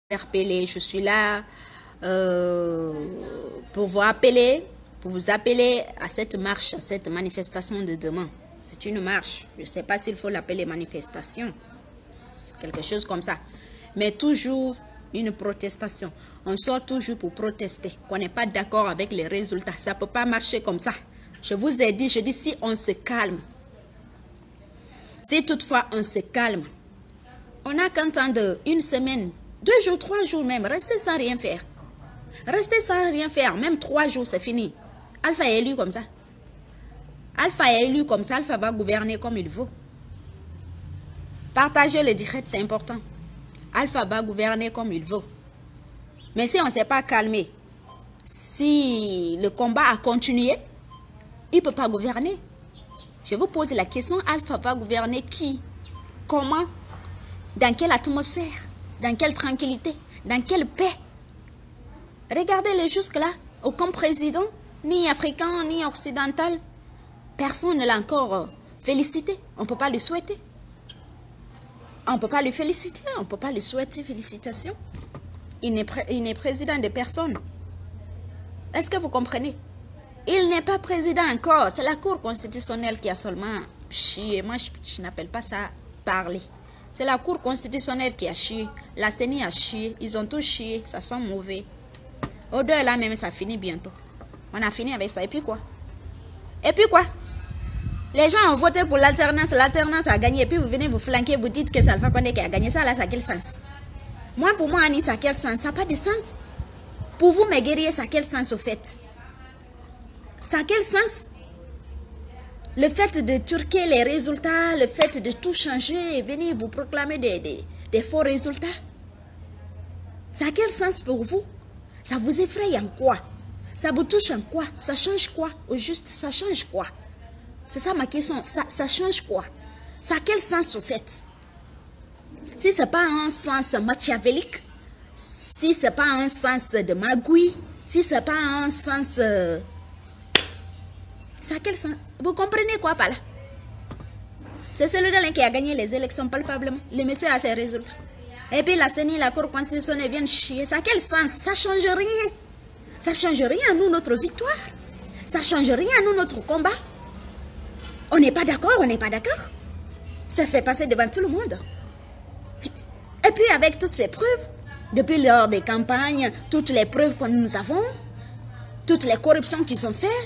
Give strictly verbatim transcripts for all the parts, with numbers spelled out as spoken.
interpeller, je suis là euh, pour vous appeler, pour vous appeler à cette marche, à cette manifestation de demain. C'est une marche, je ne sais pas s'il faut l'appeler manifestation, quelque chose comme ça, mais toujours une protestation. On sort toujours pour protester, qu'on n'est pas d'accord avec les résultats, ça ne peut pas marcher comme ça. Je vous ai dit, je dis si on se calme, si toutefois on se calme, on n'a qu'un temps de une semaine, deux jours, trois jours même, rester sans rien faire. Rester sans rien faire, même trois jours, c'est fini. Alpha est élu comme ça. Alpha est élu comme ça, Alpha va gouverner comme il veut. Partager le direct, c'est important. Alpha va gouverner comme il veut. Mais si on ne s'est pas calmé, si le combat a continué, il ne peut pas gouverner. Je vous pose la question, Alpha va gouverner qui? Comment? Dans quelle atmosphère? Dans quelle tranquillité? Dans quelle paix? Regardez-le jusque-là. Aucun président, ni africain, ni occidental, personne ne l'a encore félicité. On ne peut pas le souhaiter. On ne peut pas le féliciter. On ne peut pas le souhaiter. Félicitations. Il n'est président de personne. Est-ce que vous comprenez? Il n'est pas président encore. C'est la Cour constitutionnelle qui a seulement chié. Moi, je, je n'appelle pas ça parler. C'est la Cour constitutionnelle qui a chié. La C E N I a chié. Ils ont tous chié. Ça sent mauvais. Au-delà là même, ça finit bientôt. On a fini avec ça. Et puis quoi? Et puis quoi? Les gens ont voté pour l'alternance. L'alternance a gagné. Et puis vous venez vous flanquer. Vous dites que c'est Alpha Condé qui a gagné. Ça là, ça a quel sens? Moi, pour moi, Annie, ça a quel sens? Ça n'a pas de sens. Pour vous, mes guerriers, ça a quel sens au fait? Ça a quel sens? Le fait de turquer les résultats, le fait de tout changer et venir vous proclamer des, des, des faux résultats, ça a quel sens pour vous? Ça vous effraie en quoi? Ça vous touche en quoi? Ça change quoi? Au juste, ça change quoi? C'est ça ma question. Ça, ça change quoi? Ça a quel sens au fait? Si ce n'est pas un sens machiavélique, si ce n'est pas un sens de magouille, si ce n'est pas un sens... Euh, ça a quel sens? Vous comprenez quoi par là? C'est celui-là qui a gagné les élections palpablement. Le monsieur a ses résultats. Et puis la C E N I, la Cour constitutionnelle vient chier. Ça a quel sens? Ça ne change rien. Ça ne change rien à nous, notre victoire. Ça ne change rien à nous, notre combat. On n'est pas d'accord, on n'est pas d'accord. Ça s'est passé devant tout le monde. Et puis avec toutes ces preuves, depuis lors des campagnes, toutes les preuves que nous avons, toutes les corruptions qu'ils ont faites,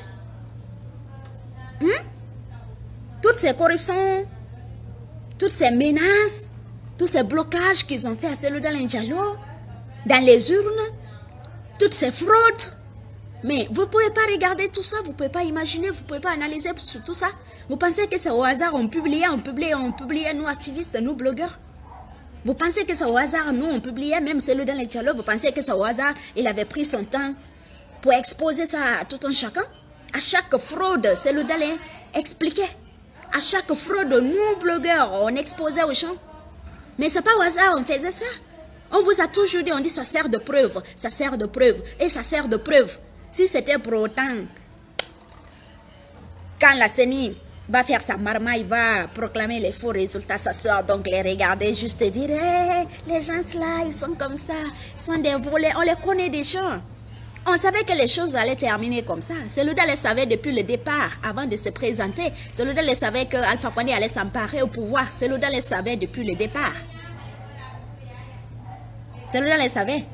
Hmm? toutes ces corruptions, toutes ces menaces, tous ces blocages qu'ils ont fait à Cellou Dalein Diallo, dans les urnes, toutes ces fraudes. Mais vous ne pouvez pas regarder tout ça, vous ne pouvez pas imaginer, vous ne pouvez pas analyser sur tout ça. Vous pensez que c'est au hasard, on publiait, on publiait, on publiait, nous activistes, nous blogueurs. Vous pensez que c'est au hasard, nous on publiait, même Cellou Dalein Diallo, vous pensez que c'est au hasard, il avait pris son temps pour exposer ça à tout un chacun? À chaque fraude, Cellou Dalein expliquait. À chaque fraude, nous, blogueurs, on exposait aux gens. Mais ce n'est pas au hasard, on faisait ça. On vous a toujours dit, on dit ça sert de preuve, ça sert de preuve, et ça sert de preuve. Si c'était pour autant, quand la C E N I va faire sa marmaille, va proclamer les faux résultats, ça sort, donc les regarder, juste dire, hey, les gens là, ils sont comme ça, ils sont des volets, on les connaît déjà. On savait que les choses allaient terminer comme ça. Cellou Dalein savait depuis le départ, avant de se présenter. Cellou Dalein savait que Alpha Condé allait s'emparer au pouvoir. Cellou Dalein savait depuis le départ. Cellou Dalein savait.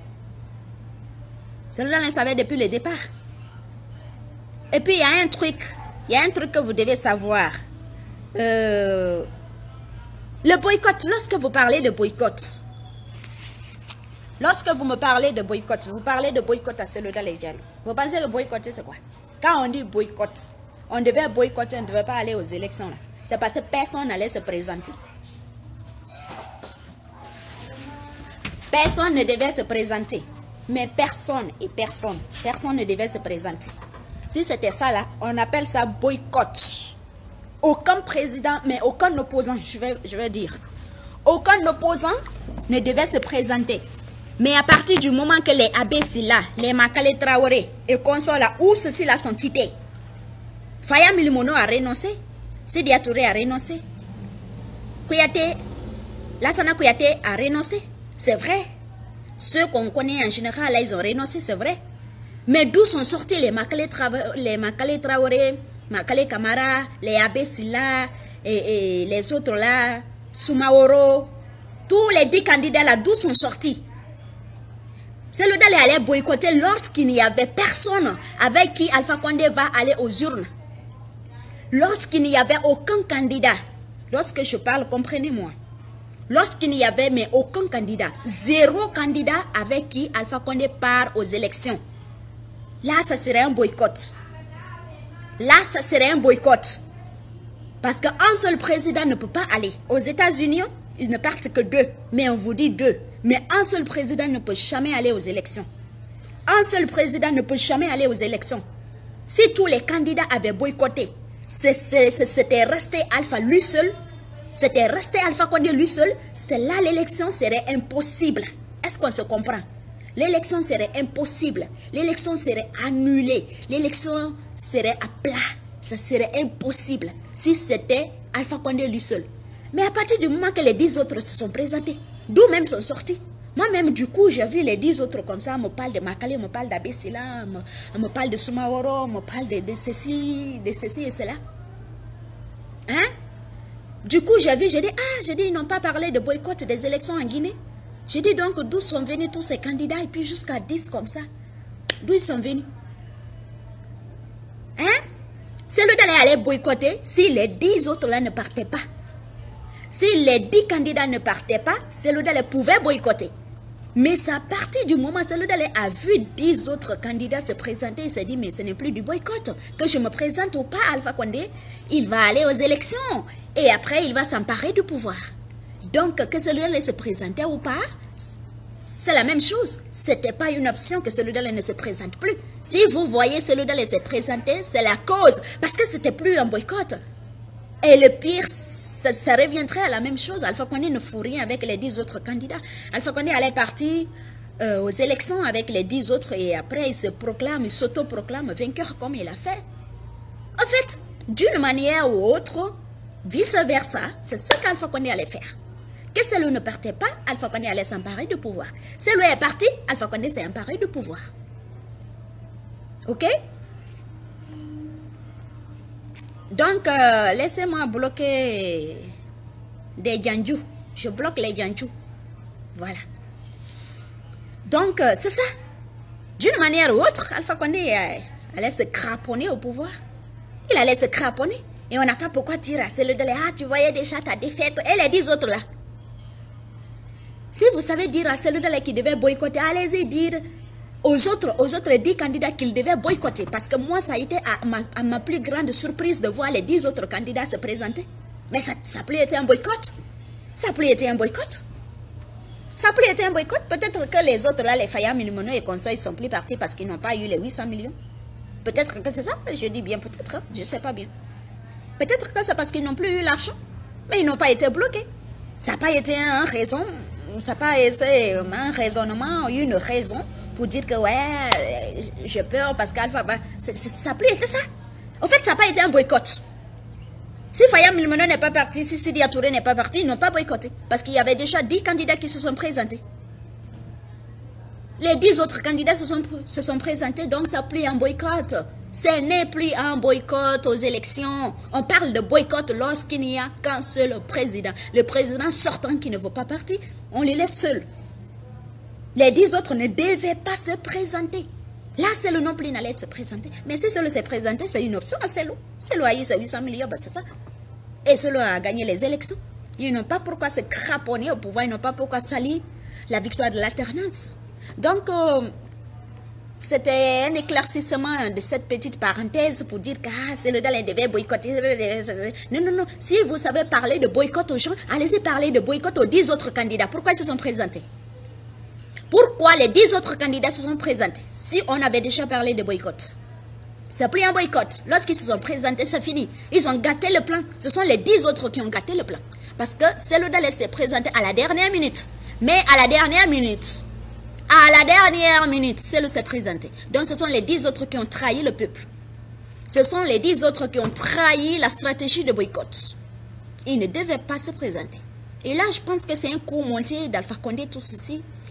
Cellou Dalein savait depuis le départ. Et puis il y a un truc, il y a un truc que vous devez savoir. Euh, le boycott, lorsque vous parlez de boycott, Lorsque vous me parlez de boycott, vous parlez de boycott à Cellou Dalein Diallo. Vous pensez que boycotter, c'est quoi? Quand on dit boycott, on devait boycotter, on ne devait pas aller aux élections. C'est parce que personne n'allait se présenter. Personne ne devait se présenter. Mais personne et personne, personne ne devait se présenter. Si c'était ça là, on appelle ça boycott. Aucun président, mais aucun opposant, je vais, je vais dire. Aucun opposant ne devait se présenter. Mais à partir du moment que les Abessi là, les Makale Traoré et consorts là, où ceux-ci là sont quittés, Faya Milimono a renoncé, Sidya Touré a renoncé, Kouyaté, Lassana Kouyaté a renoncé, c'est vrai. Ceux qu'on connaît en général, là, ils ont renoncé, c'est vrai. Mais d'où sont sortis les Makale Traoré, Makale Camara, les Abbé Silla et, et les autres là, Soumaoro, tous les dix candidats là, d'où sont sortis? C'est le d'aller aller boycotter lorsqu'il n'y avait personne avec qui Alpha Condé va aller aux urnes. Lorsqu'il n'y avait aucun candidat, lorsque je parle, comprenez-moi. Lorsqu'il n'y avait mais aucun candidat, zéro candidat avec qui Alpha Condé part aux élections. Là, ça serait un boycott. Là, ça serait un boycott. Parce qu'un seul président ne peut pas aller. Aux États-Unis, ils ne partent que deux. Mais on vous dit deux. Mais un seul président ne peut jamais aller aux élections. Un seul président ne peut jamais aller aux élections. Si tous les candidats avaient boycotté, c'était resté Alpha lui seul, c'était resté Alpha Condé lui seul, c'est là l'élection serait impossible. Est-ce qu'on se comprend? L'élection serait impossible. L'élection serait annulée. L'élection serait à plat. Ça serait impossible si c'était Alpha Condé lui seul. Mais à partir du moment que les dix autres se sont présentés, d'où même sont sortis. Moi-même, du coup, j'ai vu les dix autres comme ça, on me parle de Makale, on me parle d'Abbé Silla, on me parle de Soumaoro, on me parle de, de ceci, de ceci et cela. Hein? Du coup, j'ai vu, j'ai dit, ah, j'ai dit, ils n'ont pas parlé de boycott des élections en Guinée. J'ai dit donc d'où sont venus tous ces candidats et puis jusqu'à dix comme ça. D'où ils sont venus? Hein? C'est le d'aller aller boycotter si les dix autres là ne partaient pas. Si les dix candidats ne partaient pas, c'est le d'aller pouvait boycotter. Mais c'est à partir du moment où c'est le d'aller a vu dix autres candidats se présenter, il s'est dit mais ce n'est plus du boycott. Que je me présente ou pas Alpha Condé, il va aller aux élections et après il va s'emparer du pouvoir. Donc que celui-là se présentait ou pas, c'est la même chose. Ce n'était pas une option que celui-là ne se présente plus. Si vous voyez celui-là se présenter, c'est la cause. Parce que ce n'était plus un boycott. Et le pire, ça, ça reviendrait à la même chose. Alpha Condé ne fout rien avec les dix autres candidats. Alpha Condé allait partir euh, aux élections avec les dix autres et après il se proclame, il s'auto-proclame vainqueur comme il a fait. En fait, d'une manière ou autre, vice-versa, c'est ça qu'Alpha Condé allait faire. Que celui ne partait pas, Alpha Condé allait s'emparer du pouvoir. Celui est parti, Alpha Condé s'est emparé du pouvoir. Ok? Donc, euh, laissez-moi bloquer des Djandjou. Je bloque les Djandjou. Voilà. Donc, euh, c'est ça. D'une manière ou autre, Alpha Condé euh, allait se craponner au pouvoir. Il allait se craponner. Et on n'a pas pourquoi dire à celui de ah, tu voyais déjà ta défaite. Et les dix autres là. Si vous savez dire à celui-là qui devait boycotter, allez-y dire aux autres, aux autres dix candidats qu'ils devaient boycotter. Parce que moi, ça a été à ma, à ma plus grande surprise de voir les dix autres candidats se présenter. Mais ça n'a plus été un boycott. Ça n'a plus été un boycott. Ça n'a plus été un boycott. Peut-être que les autres, là, les Fayam, Milimono et Conseil, sont plus partis parce qu'ils n'ont pas eu les huit cents millions. Peut-être que c'est ça. Je dis bien peut-être. Je ne sais pas bien. Peut-être que c'est parce qu'ils n'ont plus eu l'argent. Mais ils n'ont pas été bloqués. Ça n'a pas été une raison. Ça n'a pas été un raisonnement, une raison pour dire que ouais, j'ai peur parce qu'Alpha va. Ça n'a plus été ça. En fait, ça n'a pas été un boycott. Si Fayam Milmono n'est pas parti, si Sidi Touré n'est pas parti, ils n'ont pas boycotté. Parce qu'il y avait déjà dix candidats qui se sont présentés. Les dix autres candidats se sont, se sont présentés, donc ça n'a plus un boycott. Ce n'est plus un boycott aux élections. On parle de boycott lorsqu'il n'y a qu'un seul président. Le président sortant qui ne veut pas partir, on les laisse seuls. Les dix autres ne devaient pas se présenter. Là, c'est le non plus n'allait se présenter. Mais si celui s'est présenté, c'est une option à celui. Celui a eu ses huit cents millions, ben c'est ça. Et celui a gagné les élections. Ils n'ont pas pourquoi se craponner au pouvoir, ils n'ont pas pourquoi salir la victoire de l'alternance. Donc, euh, c'était un éclaircissement de cette petite parenthèse pour dire que ah, c'est le Dalin devait boycotter. Non, non, non. Si vous savez parler de boycott aux gens, allez-y parler de boycott aux dix autres candidats. Pourquoi ils se sont présentés? Pourquoi les dix autres candidats se sont présentés? Si on avait déjà parlé de boycott. C'est plus un boycott. Lorsqu'ils se sont présentés, c'est fini. Ils ont gâté le plan. Ce sont les dix autres qui ont gâté le plan. Parce que c'est le Dalin s'est présenté à la dernière minute. Mais à la dernière minute, à la dernière minute, c'est le s'est présenté. Donc ce sont les dix autres qui ont trahi le peuple. Ce sont les dix autres qui ont trahi la stratégie de boycott. Ils ne devaient pas se présenter. Et là, je pense que c'est un coup monté d'Alpha Condé, tout ceci.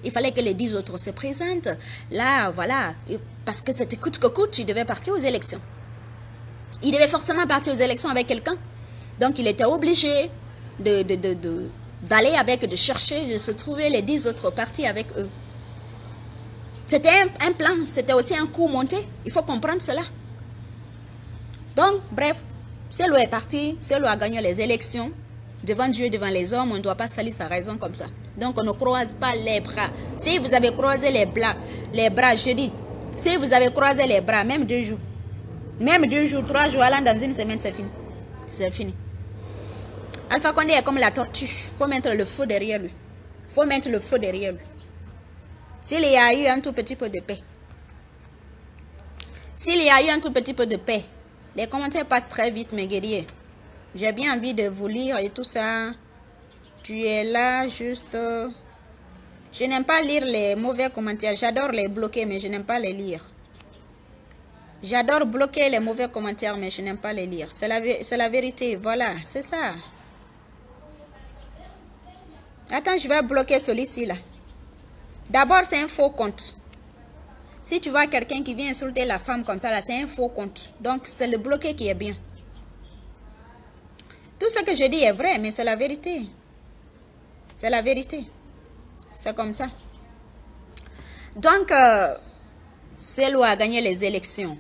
Il fallait que les dix autres se présentent. Là, voilà, parce que c'était coûte que coûte, il devait partir aux élections. Il devait forcément partir aux élections avec quelqu'un. Donc, il était obligé de, de, de, de, d'aller avec, de chercher, de se trouver les dix autres partis avec eux. C'était un, un plan, c'était aussi un coup monté. Il faut comprendre cela. Donc, bref, Celo est parti, Celo a gagné les élections. Devant Dieu, devant les hommes, on ne doit pas salir sa raison comme ça. Donc, on ne croise pas les bras. Si vous avez croisé les bras, les bras, je dis, si vous avez croisé les bras, même deux jours, même deux jours, trois jours, allant dans une semaine, c'est fini. C'est fini. Alpha Condé est comme la tortue. Il faut mettre le feu derrière lui. Il faut mettre le feu derrière lui. S'il y a eu un tout petit peu de paix, s'il y a eu un tout petit peu de paix, les commentaires passent très vite, mes guerriers. J'ai bien envie de vous lire et tout ça. Tu es là juste... Je n'aime pas lire les mauvais commentaires. J'adore les bloquer, mais je n'aime pas les lire. J'adore bloquer les mauvais commentaires, mais je n'aime pas les lire. C'est la, c'est la vérité. Voilà, c'est ça. Attends, je vais bloquer celui-ci là. D'abord, c'est un faux compte. Si tu vois quelqu'un qui vient insulter la femme comme ça, là, c'est un faux compte. Donc, c'est le bloqué qui est bien. Tout ce que je dis est vrai, mais c'est la vérité. C'est la vérité. C'est comme ça. Donc, euh, Celo a gagné les élections.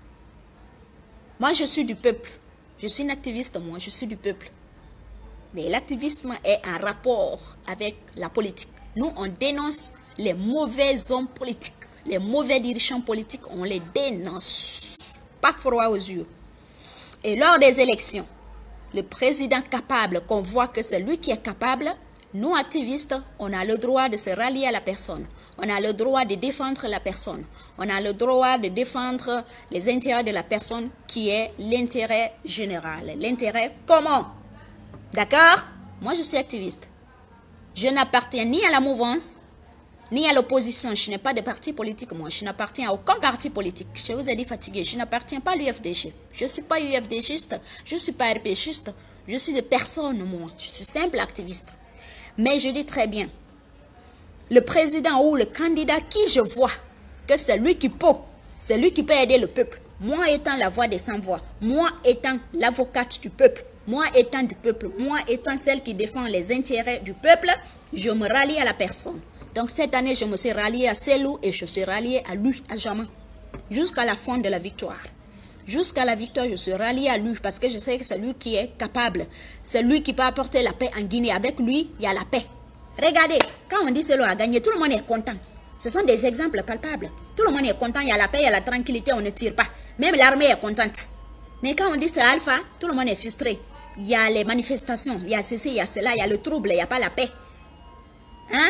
Moi, je suis du peuple. Je suis une activiste, moi. Je suis du peuple. Mais l'activisme est en rapport avec la politique. Nous, on dénonce les mauvais hommes politiques. Les mauvais dirigeants politiques, on les dénonce. Pas froid aux yeux. Et lors des élections, le président capable, qu'on voit que c'est lui qui est capable, nous activistes, on a le droit de se rallier à la personne. On a le droit de défendre la personne. On a le droit de défendre les intérêts de la personne qui est l'intérêt général, l'intérêt commun. D'accord? Moi, je suis activiste. Je n'appartiens ni à la mouvance, ni à l'opposition. Je n'ai pas de parti politique, moi. Je n'appartiens à aucun parti politique. Je vous ai dit fatigué. Je n'appartiens pas à l'U F D G. Je ne suis pas U F D Giste. Je ne suis pas R P Giste. Je suis de personne, moi. Je suis simple activiste. Mais je dis très bien, le président ou le candidat qui je vois que c'est lui qui peut, c'est lui qui peut aider le peuple. Moi étant la voix des sans-voix, moi étant l'avocate du peuple, moi étant du peuple, moi étant celle qui défend les intérêts du peuple, je me rallie à la personne. Donc cette année, je me suis ralliée à Celo et je suis ralliée à lui, à jamais. Jusqu'à la fin de la victoire. Jusqu'à la victoire, je suis ralliée à lui parce que je sais que c'est lui qui est capable. C'est lui qui peut apporter la paix en Guinée. Avec lui, il y a la paix. Regardez, quand on dit Celo a gagné, tout le monde est content. Ce sont des exemples palpables. Tout le monde est content, il y a la paix, il y a la tranquillité, on ne tire pas. Même l'armée est contente. Mais quand on dit c'est Alpha, tout le monde est frustré. Il y a les manifestations, il y a ceci, il y a cela, il y a le trouble, il n'y a pas la paix. Hein?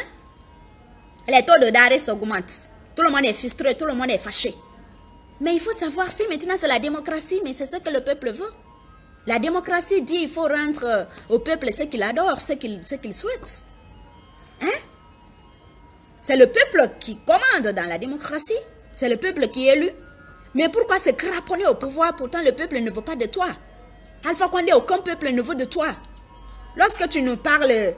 Les taux de d'arrêt s'augmentent. Tout le monde est frustré, tout le monde est fâché. Mais il faut savoir si maintenant c'est la démocratie, mais c'est ce que le peuple veut. La démocratie dit qu'il faut rendre au peuple ce qu'il adore, ce qu'il ce qu'il souhaite. Hein? C'est le peuple qui commande dans la démocratie. C'est le peuple qui est élu. Mais pourquoi se craponner au pouvoir? Pourtant le peuple ne veut pas de toi. Alpha Condé, aucun peuple ne veut de toi. Lorsque tu nous parles,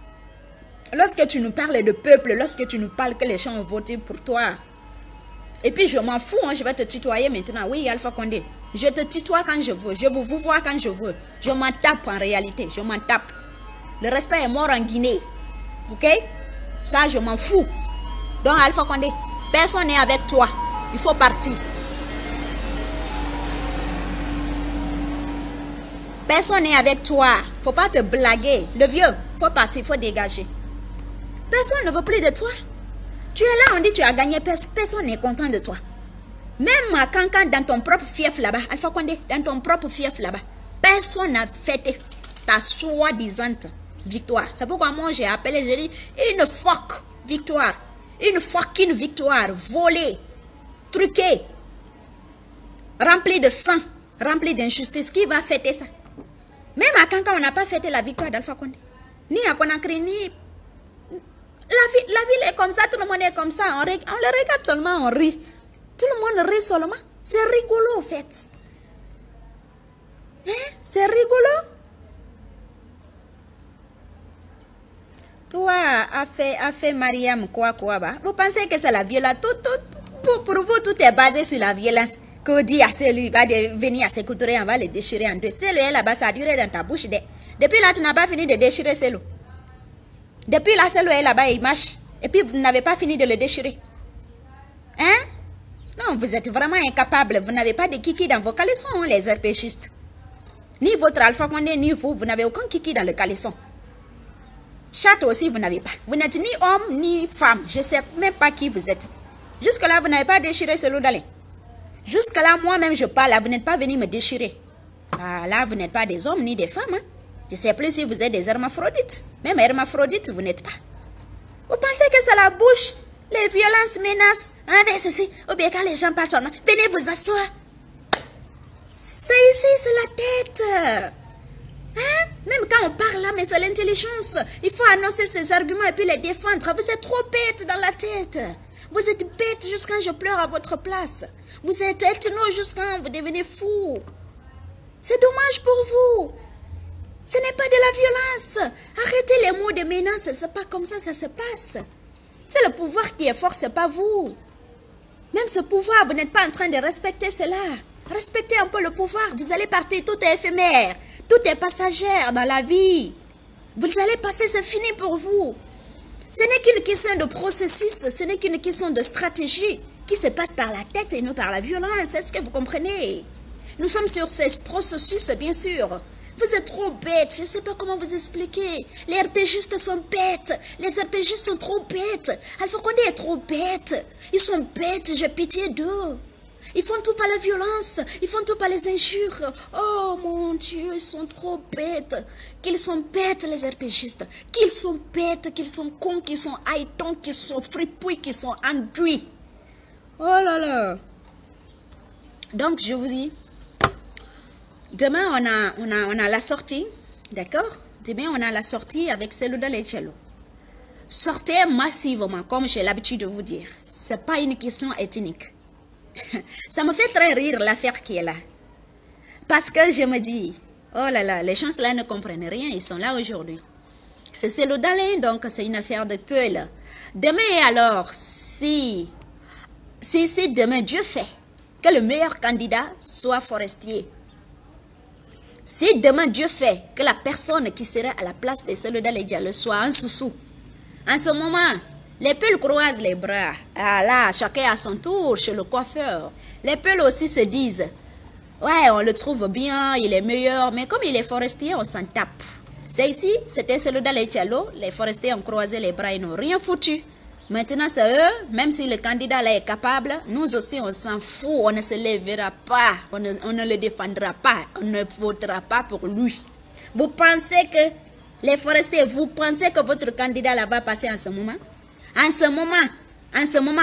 lorsque tu nous parles de peuple, lorsque tu nous parles que les gens ont voté pour toi, et puis je m'en fous, hein, je vais te tutoyer maintenant. Oui, Alpha Condé, je te tutoie quand je veux, je vous vous vois quand je veux. Je m'en tape en réalité, je m'en tape. Le respect est mort en Guinée. Ok? Ça, je m'en fous. Donc, Alpha Condé, personne n'est avec toi. Il faut partir. Personne n'est avec toi. Faut pas te blaguer. Le vieux, faut partir, faut dégager. Personne ne veut plus de toi. Tu es là, on dit tu as gagné, personne n'est content de toi. Même à Kankan, dans ton propre fief là-bas, Alpha Condé, dans ton propre fief là-bas, personne n'a fêté ta soi-disant victoire. C'est pourquoi moi j'ai appelé, j'ai dit, une fuck victoire. Une fucking victoire, volée, truquée, remplie de sang, remplie d'injustice. Qui va fêter ça? Même à Kankan, on n'a pas fêté la victoire d'Alpha Condé. Ni à Conakry, ni... La ville, la ville est comme ça, tout le monde est comme ça. On, on le regarde seulement, on rit. Tout le monde rit seulement. C'est rigolo, en fait. Hein? C'est rigolo. Toi, a fait, a fait Mariam quoi, quoi, bah? Vous pensez que c'est la violence? Tout, tout, pour, pour vous, tout est basé sur la violence. Que dit à celui, va de, venir à s'écouter, on va les déchirer en deux. C'est le là-bas, ça a duré dans ta bouche. De. Depuis là, tu n'as pas fini de déchirer ce lot. Depuis là, ce lot est là-bas, il marche. Et puis, vous n'avez pas fini de le déchirer. Hein? Non, vous êtes vraiment incapable. Vous n'avez pas de kiki dans vos caleçons, les herpéchistes. Ni votre Alpha Condé, ni vous, vous n'avez aucun kiki dans le caleçon. Chat aussi, vous n'avez pas. Vous n'êtes ni homme, ni femme. Je ne sais même pas qui vous êtes. Jusque-là, vous n'avez pas déchiré ce lot d'aller. Jusque-là, moi-même, je parle. Là, vous n'êtes pas venu me déchirer. Ah, là, vous n'êtes pas des hommes, ni des femmes. Hein. Je ne sais plus si vous êtes des hermaphrodites. Même hermaphrodites, vous n'êtes pas. Vous pensez que c'est la bouche, les violences, menaces, hein, ceci, ou bien quand les gens parlent seulement, venez vous asseoir. C'est ici, c'est la tête. Hein? Même quand on parle là, mais c'est l'intelligence. Il faut annoncer ses arguments et puis les défendre. Vous êtes trop bête dans la tête. Vous êtes bête jusqu'à quand je pleure à votre place. Vous êtes ethno jusqu'à quand vous devenez fou. C'est dommage pour vous. Ce n'est pas de la violence. Arrêtez les mots de menace. C'est pas comme ça, ça se passe. C'est le pouvoir qui est fort, c'est pas vous. Même ce pouvoir, vous n'êtes pas en train de respecter cela. Respectez un peu le pouvoir. Vous allez partir, tout est éphémère. Tout est passagère dans la vie. Vous allez passer, c'est fini pour vous. Ce n'est qu'une question de processus, ce n'est qu'une question de stratégie qui se passe par la tête et non par la violence. Est-ce que vous comprenez? Nous sommes sur ces processus, bien sûr. Vous êtes trop bêtes, je ne sais pas comment vous expliquer. Les RPGistes sont bêtes, les RPGistes sont trop bêtes. Alpha Condé est trop bête. Ils sont bêtes, j'ai pitié d'eux. Ils font tout par la violence, ils font tout par les injures. Oh mon Dieu, ils sont trop bêtes. Qu'ils sont bêtes les RPGistes. Qu'ils sont bêtes, qu'ils sont cons, qu'ils sont haïtons, qu'ils sont fripouilles, qu'ils sont enduits. Oh là là. Donc je vous dis, demain on a, on a, on a la sortie, d'accord? Demain on a la sortie avec Selouda Lechello. Sortez massivement, comme j'ai l'habitude de vous dire. Ce n'est pas une question ethnique. Ça me fait très rire l'affaire qui est là. Parce que je me dis, oh là là, les gens là ne comprennent rien, ils sont là aujourd'hui. C'est Selouda Lechello, donc c'est une affaire de peuple. Demain alors, si, si, si demain Dieu fait que le meilleur candidat soit Forestier, si demain Dieu fait que la personne qui sera à la place de Selouda Lechello soit un sous-sous, en ce moment, les peuls croisent les bras. Ah là, chacun à son tour chez le coiffeur. Les peuls aussi se disent, ouais, on le trouve bien, il est meilleur, mais comme il est forestier, on s'en tape. C'est ici, c'était Selouda Lechello, les forestiers ont croisé les bras, ils n'ont rien foutu. Maintenant, c'est eux, même si le candidat là est capable, nous aussi, on s'en fout, on ne se lèvera pas, on ne, on ne le défendra pas, on ne votera pas pour lui. Vous pensez que, les forestiers, vous pensez que votre candidat là va passer en ce moment? En ce moment, en ce moment,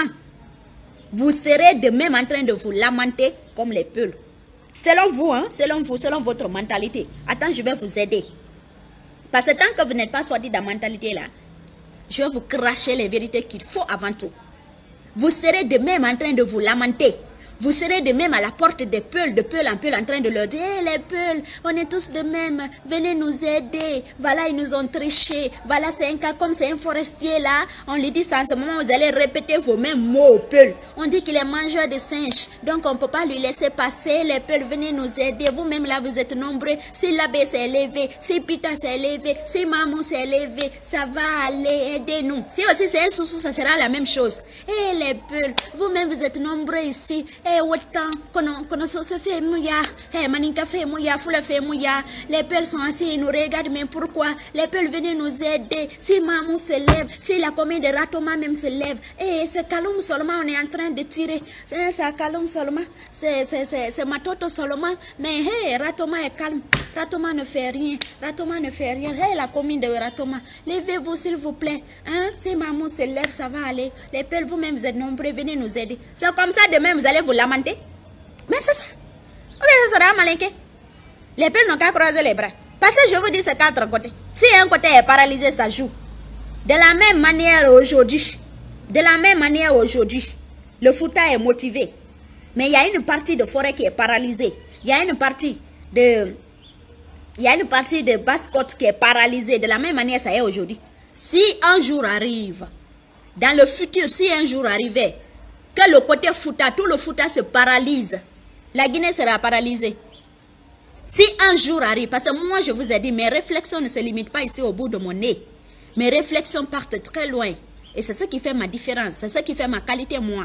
vous serez de même en train de vous lamenter comme les peuls. Selon vous, hein, selon vous, selon votre mentalité. Attends, je vais vous aider. Parce que tant que vous n'êtes pas sorti de la mentalité là, je vais vous cracher les vérités qu'il faut avant tout. Vous serez de même en train de vous lamenter. Vous serez de même à la porte des peuls, de peuls en peuls, en train de leur dire, hey, les peuls, on est tous de même, venez nous aider. Voilà, ils nous ont triché. Voilà, c'est un cas comme c'est un forestier là. On lui dit ça en ce moment, vous allez répéter vos mêmes mots aux peuls. On dit qu'il est mangeur de singes, donc on ne peut pas lui laisser passer. Les peuls, venez nous aider. Vous-même là, vous êtes nombreux. Si l'abbé s'est élevé, si Pita s'est élevé, si Maman s'est élevé, ça va aller, aidez-nous. Si aussi c'est un sous-sous, ça sera la même chose. Et les peuls, vous-même vous êtes nombreux ici. Eh, autant qu'on se fait mouilla, eh, maninka fait mouilla, foula fait mouilla. Les peuls sont assis, ils nous regardent, mais pourquoi? Les peuls venez nous aider. Si maman se lève, si la commune de Ratoma même se lève, eh, c'est calme seulement, on est en train de tirer. C'est calme seulement, c'est Matoto seulement, mais hey, Ratoma est calme. Ratoma ne fait rien, Ratoma ne fait rien. Hey, la commune de Ratoma, levez-vous s'il vous plaît. Hein? Si maman se lève, ça va aller. Les peuls, vous-même, vous êtes nombreux, venez nous aider. C'est comme ça, demain, vous allez vous lamenter. Mais c'est ça. Ou bien ça sera malinqué. Les peuls n'ont qu'à croiser les bras. Parce que je vous dis, c'est quatre côtés. Si un côté est paralysé, ça joue. De la même manière aujourd'hui, de la même manière aujourd'hui, le Fouta est motivé. Mais il y a une partie de forêt qui est paralysée. Il y a une partie de... Il y a une partie de Basse-Côte qui est paralysée. De la même manière, ça est aujourd'hui. Si un jour arrive, dans le futur, si un jour arrivait, que le côté Fouta, tout le Fouta se paralyse, la Guinée sera paralysée. Si un jour arrive, parce que moi je vous ai dit, mes réflexions ne se limitent pas ici au bout de mon nez. Mes réflexions partent très loin. Et c'est ce qui fait ma différence, c'est ce qui fait ma qualité moi.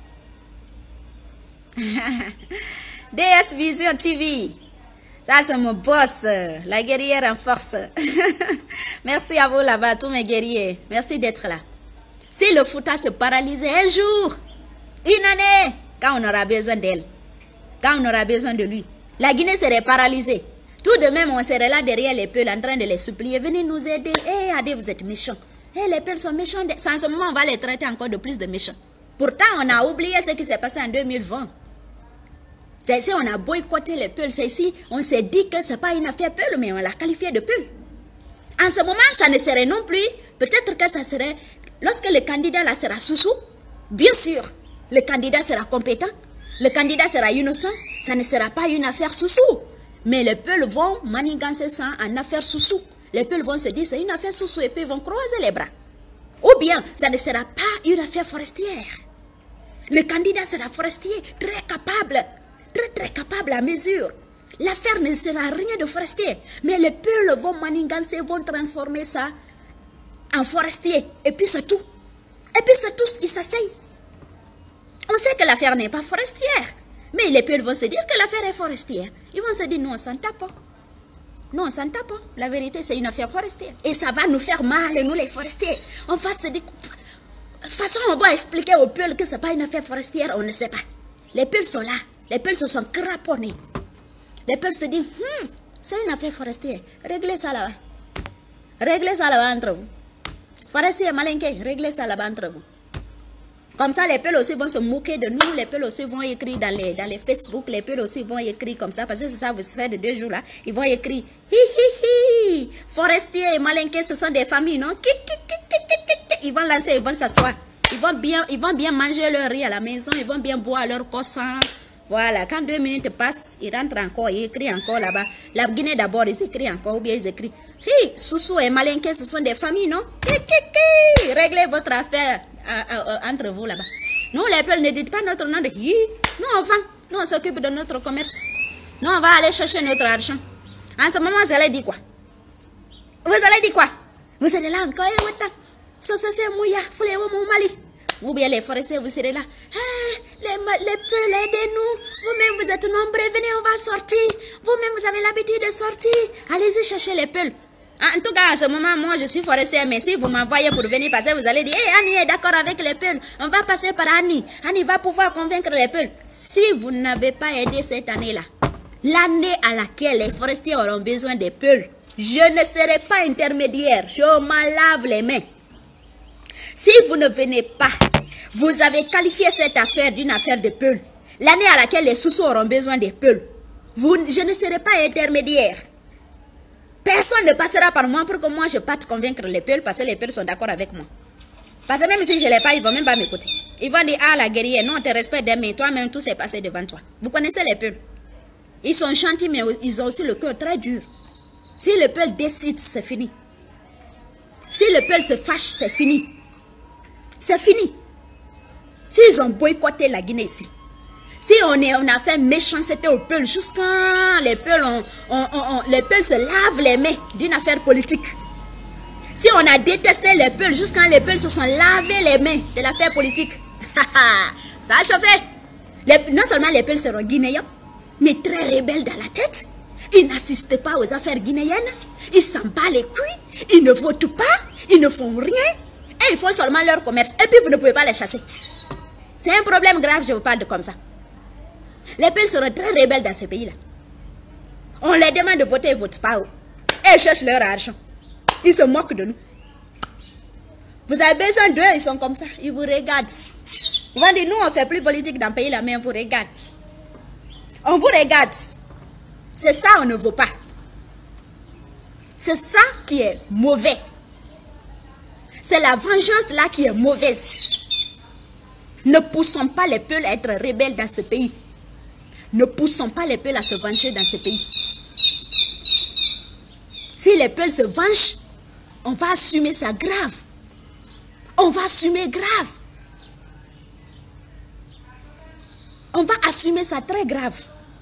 D S Vision T V. Ça, c'est mon boss, la guerrière en force. Merci à vous là-bas, tous mes guerriers. Merci d'être là. Si le Fouta se paralysait un jour, une année, quand on aura besoin d'elle, quand on aura besoin de lui, la Guinée serait paralysée. Tout de même, on serait là derrière les Peuls en train de les supplier. Venez nous aider. Eh, hey, regardez, vous êtes méchants. Eh, hey, les Peuls sont méchants. En ce moment, on va les traiter encore de plus de méchants. Pourtant, on a oublié ce qui s'est passé en deux mille vingt. C'est ici, on a boycotté les Peuls. C'est ici, on s'est dit que ce n'est pas une affaire Peul, mais on l'a qualifié de Peul. En ce moment, ça ne serait non plus, peut-être que ça serait, lorsque le candidat là sera sous-sous, bien sûr, le candidat sera compétent, le candidat sera innocent, ça ne sera pas une affaire sous-sous. Mais les Peuls vont manigancer ça en affaire sous-sous. Les Peuls vont se dire, c'est une affaire sous-sous, et puis ils vont croiser les bras. Ou bien, ça ne sera pas une affaire forestière. Le candidat sera forestier, très capable. Très très capable à mesure. L'affaire ne sera rien de forestier. Mais les Peuls vont manigancer, vont transformer ça en forestier. Et puis c'est tout. Et puis c'est tous, ils s'asseyent. On sait que l'affaire n'est pas forestière. Mais les Peuls vont se dire que l'affaire est forestière. Ils vont se dire, non, on s'en tape. Non, on s'en tape. La vérité, c'est une affaire forestière. Et ça va nous faire mal, nous les forestiers. On va se dire... De toute façon, on va expliquer aux Peuls que ce n'est pas une affaire forestière, on ne sait pas. Les Peuls sont là. Les Peuls se sont craponnés. Les Peuls se disent, hm, c'est une affaire forestière. Réglez ça là-bas. Réglez ça là-bas entre vous. Forestier, malinqué, réglez ça là-bas entre vous. Comme ça, les Peuls aussi vont se moquer de nous. Les Peuls aussi vont écrire dans les, dans les Facebook. Les Peuls aussi vont écrire comme ça. Parce que c'est ça, vous faites de deux jours là. Ils vont écrire, hi hi hi. Forestier et malinqué, ce sont des familles, non? Ils vont lancer, ils vont s'asseoir. Ils vont bien, ils vont bien manger leur riz à la maison. Ils vont bien boire leur croissant. Voilà, quand deux minutes passent, ils rentrent encore, ils écrivent encore là-bas. La Guinée d'abord, ils écrivent encore, ou bien ils écrivent. Hi, Soussou et Malinké, ce sont des familles, non? Hi, hi, hi. Réglez votre affaire à, à, à, entre vous là-bas. Nous, les Peuls, ne dites pas notre nom de hi. Nous, on vend. Nous, on s'occupe de notre commerce. Nous, on va aller chercher notre argent. En ce moment, vous allez dire quoi? Vous allez dire quoi? Vous allez là encore, et vous ça se fait mouilla, faut les au Mali. Ou bien les forestiers, vous serez là. Ah, les, les Peuls, aidez-nous. Vous-même, vous êtes nombreux. Venez, on va sortir. Vous-même, vous avez l'habitude de sortir. Allez-y chercher les Peuls. En tout cas, en ce moment, moi, je suis forestier. Mais si vous m'envoyez pour venir passer, vous allez dire, hey, Annie est d'accord avec les Peuls. On va passer par Annie. Annie va pouvoir convaincre les Peuls. Si vous n'avez pas aidé cette année-là, l'année à laquelle les forestiers auront besoin des Peuls, je ne serai pas intermédiaire. Je m'en lave les mains. Si vous ne venez pas, vous avez qualifié cette affaire d'une affaire de Peuls. L'année à laquelle les Soussous auront besoin des Peuls, vous, je ne serai pas intermédiaire. Personne ne passera par moi pour que moi je parte convaincre les Peuls parce que les Peuls sont d'accord avec moi. Parce que même si je ne l'ai pas, ils ne vont même pas m'écouter. Ils vont dire, ah la guerrière, non, on te respecte, mais toi-même tout s'est passé devant toi. Vous connaissez les Peuls. Ils sont gentils, mais ils ont aussi le cœur très dur. Si le Peul décide, c'est fini. Si le Peul se fâche, c'est fini. C'est fini. S'ils ont boycotté la Guinée ici, si on, est, on a fait méchanceté au Peul, jusqu'à les Peuls on, on, on, les Peuls se lavent les mains d'une affaire politique. Si on a détesté les Peuls, jusqu'à les Peuls se sont lavés les mains de l'affaire politique. Ça a chauffé. Les, non seulement les Peuls seront guinéens, mais très rebelles dans la tête. Ils n'assistent pas aux affaires guinéennes. Ils s'en battent les couilles. Ils ne votent pas. Ils ne font rien. Et ils font seulement leur commerce. Et puis vous ne pouvez pas les chasser. C'est un problème grave, je vous parle de comme ça. Les Peuls seront très rebelles dans ce pays-là. On les demande de voter, ils ne votent pas. Et ils cherchent leur argent. Ils se moquent de nous. Vous avez besoin d'eux, ils sont comme ça. Ils vous regardent. Ils vont dire, nous on ne fait plus politique dans le pays là, mais on vous regarde. On vous regarde. C'est ça, on ne veut pas. C'est ça qui est mauvais. C'est la vengeance là qui est mauvaise. Ne poussons pas les Peuls à être rebelles dans ce pays. Ne poussons pas les Peuls à se venger dans ce pays. Si les Peuls se vengent, On va assumer ça grave. On va assumer grave. On va assumer ça très grave.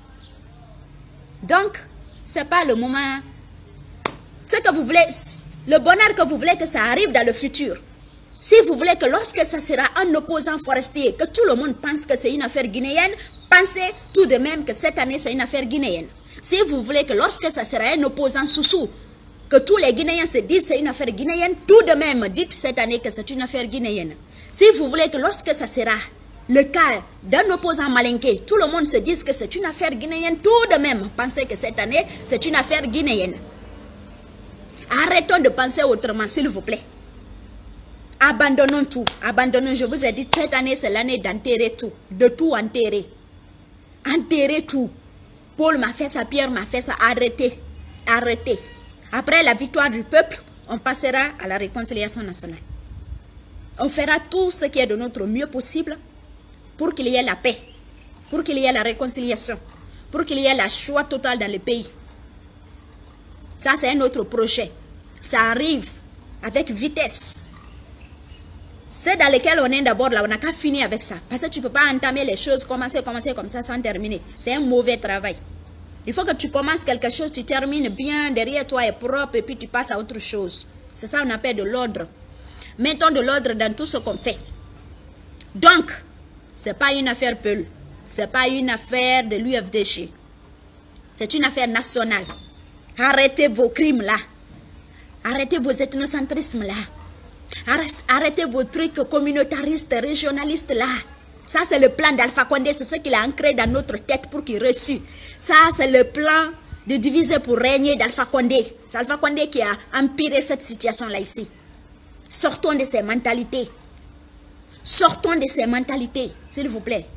Donc, ce n'est pas le moment. Ce que vous voulez, le bonheur que vous voulez que ça arrive dans le futur. Si vous voulez que lorsque ça sera un opposant forestier, que tout le monde pense que c'est une affaire guinéenne, pensez tout de même que cette année c'est une affaire guinéenne. Si vous voulez que lorsque ça sera un opposant sous-sous, que tous les Guinéens se disent que c'est une affaire guinéenne, tout de même dites cette année que c'est une affaire guinéenne. Si vous voulez que lorsque ça sera le cas d'un opposant malinqué, tout le monde se dise que c'est une affaire guinéenne, tout de même pensez que cette année c'est une affaire guinéenne. Arrêtons de penser autrement, s'il vous plaît. Abandonnons tout, abandonnons, je vous ai dit, cette année c'est l'année d'enterrer tout, de tout enterrer. Enterrer tout. Paul m'a fait ça, Pierre m'a fait ça, arrêtez, arrêtez. Après la victoire du peuple, on passera à la réconciliation nationale. On fera tout ce qui est de notre mieux possible pour qu'il y ait la paix, pour qu'il y ait la réconciliation, pour qu'il y ait la joie totale dans le pays. Ça c'est un autre projet. Ça arrive avec vitesse. C'est dans lequel on est d'abord là, on n'a qu'à finir avec ça. Parce que tu ne peux pas entamer les choses, commencer, commencer comme ça sans terminer. C'est un mauvais travail. Il faut que tu commences quelque chose, tu termines bien, derrière toi est propre et puis tu passes à autre chose. C'est ça qu'on appelle de l'ordre. Mettons de l'ordre dans tout ce qu'on fait. Donc, ce n'est pas une affaire Peul. Ce n'est pas une affaire de l'U F D G. C'est une affaire nationale. Arrêtez vos crimes là. Arrêtez vos ethnocentrismes là. Arrêtez vos trucs communautaristes, régionalistes là. Ça c'est le plan d'Alpha Condé, c'est ce qu'il a ancré dans notre tête pour qu'il reçue. Ça c'est le plan de diviser pour régner d'Alpha Condé. C'est Alpha Condé qui a empiré cette situation là ici. Sortons de ces mentalités. Sortons de ces mentalités, s'il vous plaît.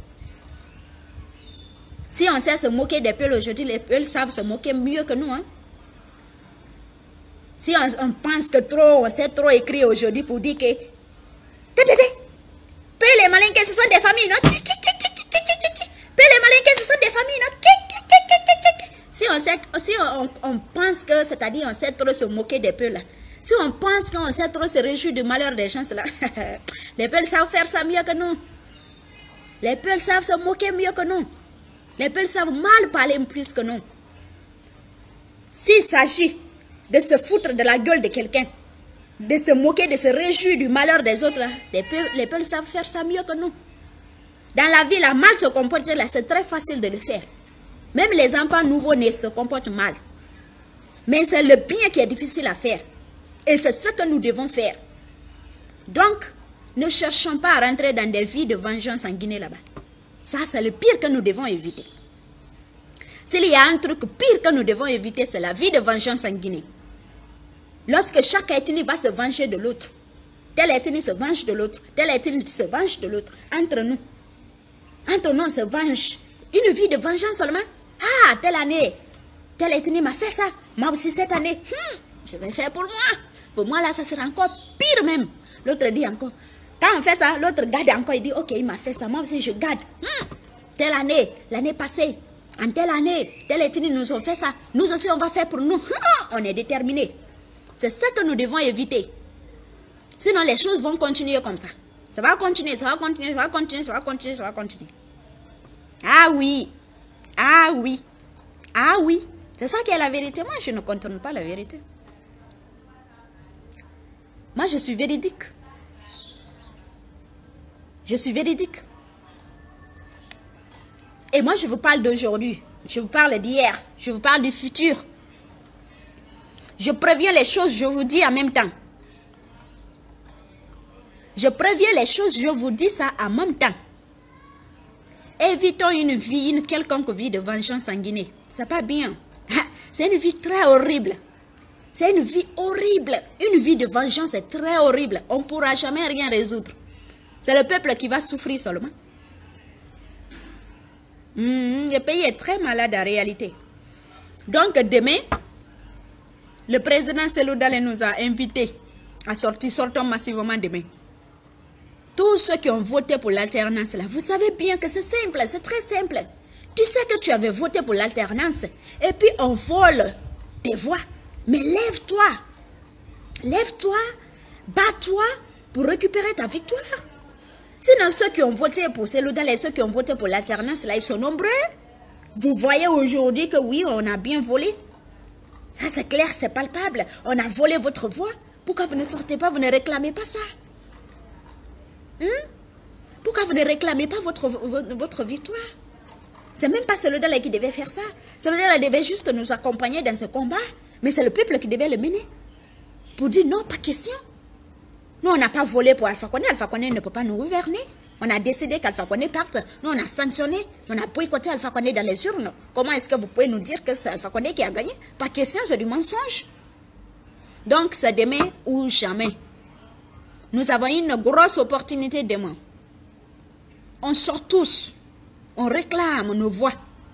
Si on sait se moquer des Peuls aujourd'hui, les Peuls savent se moquer mieux que nous. Hein? Si on, on pense que trop, on sait trop écrire aujourd'hui pour dire que Peuls les malinqués, ce sont des familles, non? Peuls les malinqués, ce sont des familles, non? Si on sait, si on, on pense que, c'est-à-dire on sait trop se moquer des Peuls là. Si on pense qu'on sait trop se réjouir du malheur des gens là, les Peuls savent faire ça mieux que nous. Les Peuls savent se moquer mieux que nous. Les Peuls savent mal parler plus que nous. S'il s'agit de se foutre de la gueule de quelqu'un, de se moquer, de se réjouir du malheur des autres, là, les Peuls, les Peuls savent faire ça mieux que nous. Dans la vie, la mal se comporter là, c'est très facile de le faire. Même les enfants nouveau-nés se comportent mal. Mais c'est le bien qui est difficile à faire. Et c'est ce que nous devons faire. Donc, ne cherchons pas à rentrer dans des vies de vengeance en Guinée là-bas. Ça, c'est le pire que nous devons éviter. S'il y a un truc pire que nous devons éviter, c'est la vie de vengeance en Guinée. Lorsque chaque ethnie va se venger de l'autre, telle ethnie se venge de l'autre, telle ethnie se venge de l'autre, entre nous, entre nous on se venge. Une vie de vengeance seulement. Ah, telle année, telle ethnie m'a fait ça, moi aussi cette année, hmm, je vais faire pour moi. Pour moi là, ça sera encore pire même. L'autre dit encore, quand on fait ça, l'autre garde encore, il dit, ok, il m'a fait ça, moi aussi je garde. Hmm, telle année, l'année passée, en telle année, telle ethnie nous ont fait ça, nous aussi on va faire pour nous. Hmm, on est déterminés. C'est ça que nous devons éviter. Sinon, les choses vont continuer comme ça. Ça va continuer, ça va continuer, ça va continuer, ça va continuer, ça va continuer. Ah oui, ah oui, ah oui. C'est ça qui est la vérité. Moi, je ne contourne pas la vérité. Moi, je suis véridique. Je suis véridique. Et moi, je vous parle d'aujourd'hui. Je vous parle d'hier. Je vous parle du futur. Je préviens les choses, je vous dis en même temps. Je préviens les choses, je vous dis ça en même temps. Évitons une vie, une quelconque vie de vengeance en Guinée. C'est pas bien. C'est une vie très horrible. C'est une vie horrible. Une vie de vengeance est très horrible. On ne pourra jamais rien résoudre. C'est le peuple qui va souffrir seulement. Mmh, le pays est très malade en réalité. Donc demain, le président Cellou Dalein nous a invités à sortir, sortons massivement demain. Tous ceux qui ont voté pour l'alternance là, vous savez bien que c'est simple, c'est très simple. Tu sais que tu avais voté pour l'alternance et puis on vole tes voix. Mais lève-toi. Lève-toi, bats-toi pour récupérer ta victoire. Sinon, ceux qui ont voté pour Cellodal et ceux qui ont voté pour l'alternance, là, ils sont nombreux. Vous voyez aujourd'hui que oui, on a bien volé. Ça, c'est clair, c'est palpable. On a volé votre voix. Pourquoi vous ne sortez pas, vous ne réclamez pas ça? Hein? Pourquoi vous ne réclamez pas votre, votre, votre victoire? C'est même pas Cellodal qui devait faire ça. Cellodal devait juste nous accompagner dans ce combat. Mais c'est le peuple qui devait le mener. Pour dire non, pas question. Nous, on n'a pas volé pour Alpha Condé. Alpha Condé ne peut pas nous gouverner. On a décidé qu'Alpha Condé parte. Nous, on a sanctionné. On a boycotté Alpha Condé dans les urnes. Comment est-ce que vous pouvez nous dire que c'est Alpha Condé qui a gagné? Pas question, c'est du mensonge. Donc, c'est demain ou jamais. Nous avons une grosse opportunité demain. On sort tous. On réclame nos voix.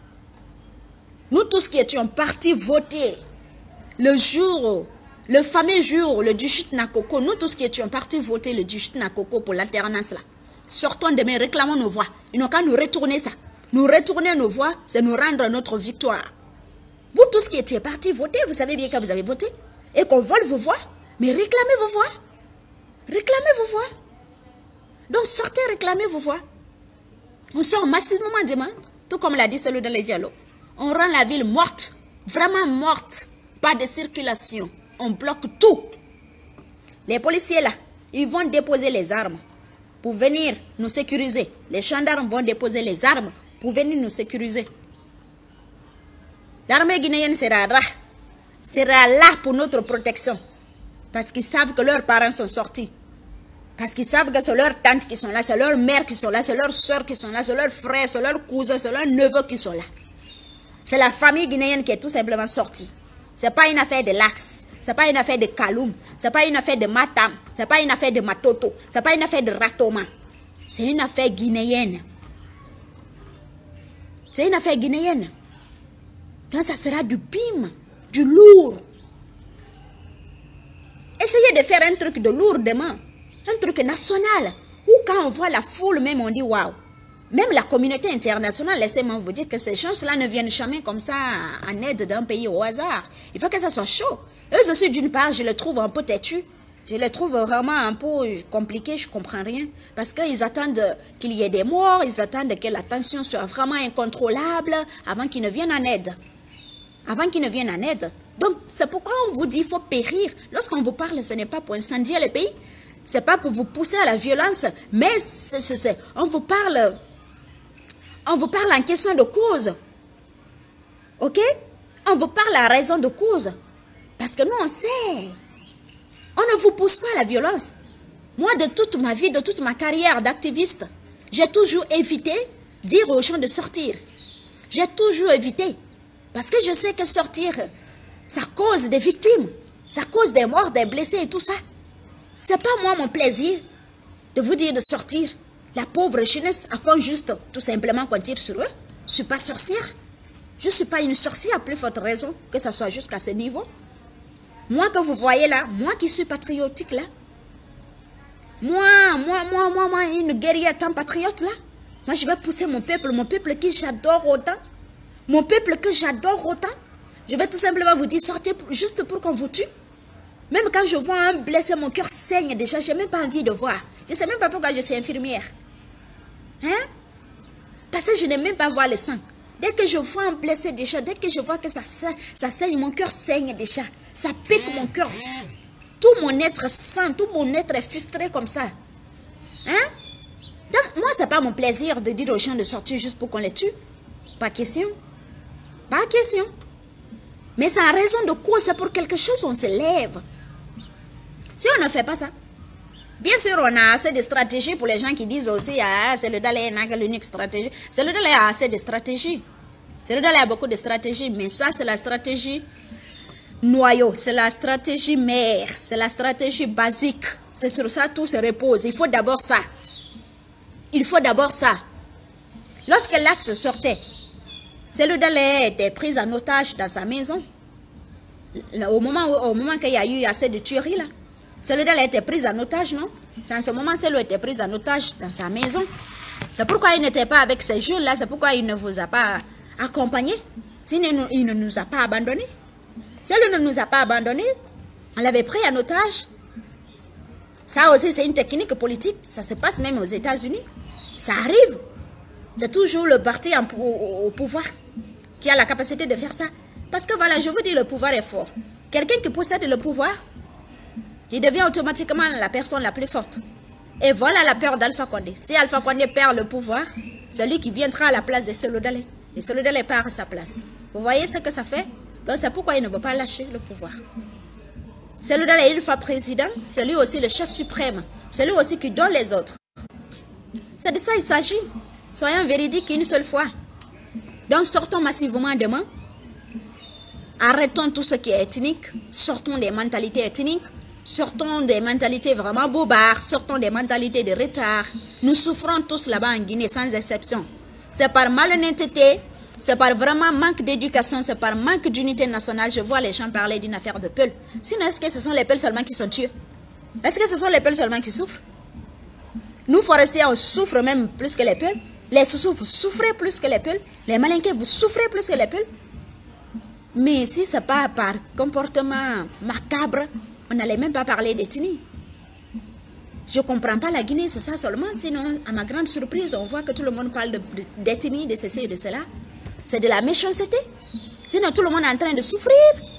Nous tous qui étions partis voter le jour... Le fameux jour, le Djushit Nakoko, nous tous qui étions partis voter le Djushit Nakoko pour l'alternance là, sortons demain, réclamons nos voix. Ils n'ont qu'à nous retourner ça. Nous retourner nos voix, c'est nous rendre notre victoire. Vous tous qui étiez partis voter, vous savez bien que vous avez voté et qu'on vole vos voix, mais réclamez vos voix. Réclamez vos voix. Donc sortez, réclamez vos voix. On sort massivement demain, tout comme l'a dit Cellodal dans les dialogues. On rend la ville morte, vraiment morte, pas de circulation. On bloque tout. Les policiers là, ils vont déposer les armes pour venir nous sécuriser. Les gendarmes vont déposer les armes pour venir nous sécuriser. L'armée guinéenne sera là, sera là pour notre protection. Parce qu'ils savent que leurs parents sont sortis. Parce qu'ils savent que c'est leurs tantes qui sont là, c'est leurs mères qui sont là, c'est leurs soeurs qui sont là, c'est leurs frères, c'est leurs cousins, c'est leurs neveux qui sont là. C'est la famille guinéenne qui est tout simplement sortie. Ce n'est pas une affaire de Lax. Ce n'est pas une affaire de Kaloum, ce n'est pas une affaire de Matam, ce n'est pas une affaire de Matoto, ce n'est pas une affaire de Ratoma. C'est une affaire guinéenne. C'est une affaire guinéenne. Donc ça sera du bim, du lourd. Essayez de faire un truc de lourd demain, un truc national, où quand on voit la foule même on dit waouh. Même la communauté internationale, laissez-moi vous dire que ces gens-là ne viennent jamais comme ça en aide d'un pays au hasard. Il faut que ça soit chaud. Eux aussi, d'une part, je les trouve un peu têtus. Je les trouve vraiment un peu compliqués, je ne comprends rien. Parce qu'ils attendent qu'il y ait des morts, ils attendent que la tension soit vraiment incontrôlable avant qu'ils ne viennent en aide. Avant qu'ils ne viennent en aide. Donc, c'est pourquoi on vous dit qu'il faut périr. Lorsqu'on vous parle, ce n'est pas pour incendier le pays. Ce n'est pas pour vous pousser à la violence. Mais c'est, c'est, c'est, on vous parle... On vous parle en question de cause. Ok? On vous parle à raison de cause. Parce que nous, on sait. On ne vous pousse pas à la violence. Moi, de toute ma vie, de toute ma carrière d'activiste, j'ai toujours évité de dire aux gens de sortir. J'ai toujours évité. Parce que je sais que sortir, ça cause des victimes. Ça cause des morts, des blessés et tout ça. C'est pas moi mon plaisir de vous dire de sortir. La pauvre jeunesse afin juste tout simplement qu'on tire sur eux. Je ne suis pas sorcière. Je ne suis pas une sorcière à plus forte raison que ça soit jusqu'à ce niveau. Moi que vous voyez là, moi qui suis patriotique là. Moi, moi, moi, moi, moi, une guerrière tant patriote là. Moi je vais pousser mon peuple, mon peuple que j'adore autant. Mon peuple que j'adore autant. Je vais tout simplement vous dire sortez juste pour qu'on vous tue. Même quand je vois un blessé, mon cœur saigne déjà. Je n'ai même pas envie de voir. Je ne sais même pas pourquoi je suis infirmière. Hein? Parce que je n'aime même pas voir le sang. Dès que je vois un blessé déjà, dès que je vois que ça, ça saigne, mon cœur saigne déjà. Ça pique mon cœur. Tout mon être sent, tout mon être est frustré comme ça. Hein? Donc, moi, ce n'est pas mon plaisir de dire aux gens de sortir juste pour qu'on les tue. Pas question. Pas question. Mais c'est en raison de quoi? C'est pour quelque chose, on se lève. Si on ne fait pas ça, bien sûr, on a assez de stratégies pour les gens qui disent aussi, ah, c'est le Dalai n'a que l'unique stratégie. C'est le Dalai a assez de stratégies. C'est le Dalai a beaucoup de stratégies, mais ça, c'est la stratégie noyau, c'est la stratégie mère, c'est la stratégie basique. C'est sur ça tout se repose. Il faut d'abord ça. Il faut d'abord ça. Lorsque l'axe sortait, c'est le Dalai était pris en otage dans sa maison. Au moment, au moment qu'il y a eu assez de tueries là. Cellodal était pris en otage, non? C'est en ce moment que était pris en otage dans sa maison. C'est pourquoi il n'était pas avec ces jeunes-là. C'est pourquoi il ne vous a pas accompagné. Sinon, il ne nous a pas abandonnés. Si il ne nous a pas abandonnés, On l'avait pris en otage. Ça aussi, c'est une technique politique. Ça se passe même aux États-Unis. Ça arrive. C'est toujours le parti en, au, au pouvoir qui a la capacité de faire ça. Parce que voilà, je vous dis, le pouvoir est fort. Quelqu'un qui possède le pouvoir, il devient automatiquement la personne la plus forte. Et voilà la peur d'Alpha Condé. Si Alpha Condé perd le pouvoir, c'est lui qui viendra à la place de Cellou Dalein. Et Cellou Dalein perd à sa place. Vous voyez ce que ça fait? Donc c'est pourquoi il ne veut pas lâcher le pouvoir. Cellou Dalein, une fois président, c'est lui aussi le chef suprême. C'est lui aussi qui donne les autres. C'est de ça il s'agit. Soyons véridiques une seule fois. Donc sortons massivement demain. Arrêtons tout ce qui est ethnique. Sortons des mentalités ethniques. Sortons des mentalités vraiment bobards. Sortons des mentalités de retard. Nous souffrons tous là-bas en Guinée sans exception. C'est par malhonnêteté. C'est par vraiment manque d'éducation. C'est par manque d'unité nationale. Je vois les gens parler d'une affaire de Peul. Sinon, est-ce que ce sont les Peuls seulement qui sont tués? Est-ce que ce sont les Peuls seulement qui souffrent? Nous, forestiers, on souffre même plus que les Peuls. Les Soussous, vous souffrez plus que les Peuls. Les Malinqués, vous souffrez plus que les Peuls. Mais si ce n'est pas par comportement macabre, on n'allait même pas parler d'ethnie. Je ne comprends pas la Guinée, c'est ça seulement. Sinon, à ma grande surprise, on voit que tout le monde parle d'ethnie, de, de ceci et de cela. C'est de la méchanceté. Sinon, tout le monde est en train de souffrir.